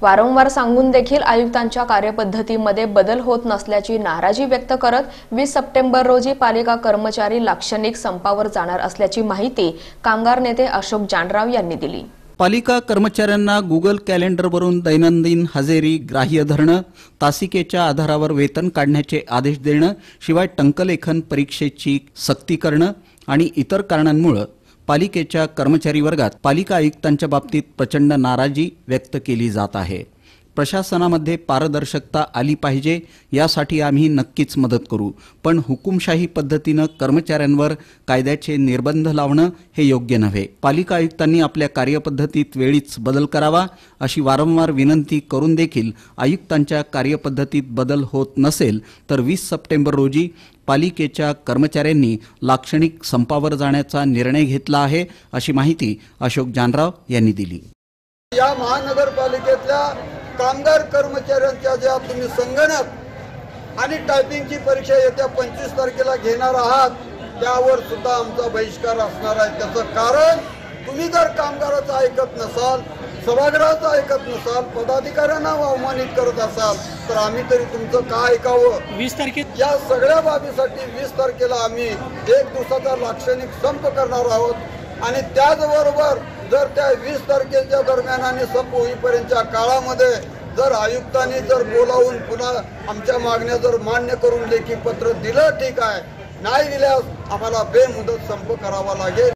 वारंवार सांगून देखील आयुक्तांच्या कार्यपद्धतीमध्ये बदल होत नसल्याची नाराजी व्यक्त करत 20 सप्टेंबर रोजी पालिका कर्मचारी लाक्षणिक संपावर जाणार असल्याची माहिती कामगार नेते अशोक जानराव यांनी दिली। पालिका कर्मचाऱ्यांना गुगल कॅलेंडरवरून दैनंदिन हजेरी ग्राह्य धरणं, तासिकेच्या आधारावर वेतन काढण्याचे आदेश देणं, शिवाय टंकलेखन परीक्षेची सक्ती करणं आणि इतर कारणांमुळे पालिकेच्या कर्मचारी वर्गात पालिका आयुक्तांच्या बाबतीत प्रचंड नाराजी व्यक्त केली जात आहे। प्रशासनामध्ये पारदर्शकता आली पाहिजे यासाठी आम्ही नक्कीच मदत करू, पण हुकुमशाही पद्धतीने कर्मचाऱ्यांवर कायद्याचे निर्बंध लावणं हे योग्य नव्हे। पालिका आयुक्तांनी आपल्या कार्यपद्धतीत वेळीच बदल करावा अशी वारंवार विनंती करून देखील आयुक्तांच्या कार्यपद्धतीत बदल होत नसेल तर 20 सप्टेंबर रोजी पालिकेच्या कर्मचाऱ्यांनी लाक्षणिक संपावर जाण्याचा निर्णय घेतला आहे अशी माहिती अशोक जानराव यांनी दिली। या महानगरपालिकेतल्या कामगार कर्मचाऱ्यांच्या ज्या तुम्ही संगणक आणि टायपिंगची परीक्षा येत्या 25 तारखेला घेणार आहात त्यावर सुद्धा आमचा बहिष्कार असणार आहे। त्याचं कारण तुम्ही जर कामगाराचं ऐकत नसाल, सभागृहाचं ऐकत नसाल, पदाधिकाऱ्यांना अवमानित करत असाल तर आम्ही तरी तुमचं काय ऐकावं। 20 तारखे या सगळ्या बाबीसाठी 20 तारखेला आम्ही 1 दिवसाचा लाक्षणिक संप करणार आहोत आणि त्याचबरोबर जर त्या 20 तारखेच्या दरम्यान आणि संप होईपर्यंतच्या काळामध्ये जर आयुक्तांनी जर बोलावून पुन्हा आमच्या मागण्या जर मान्य करून लेखी पत्र दिलं ठीक आहे, नाही दिल्यास आम्हाला बेमुदत संप करावा लागेल।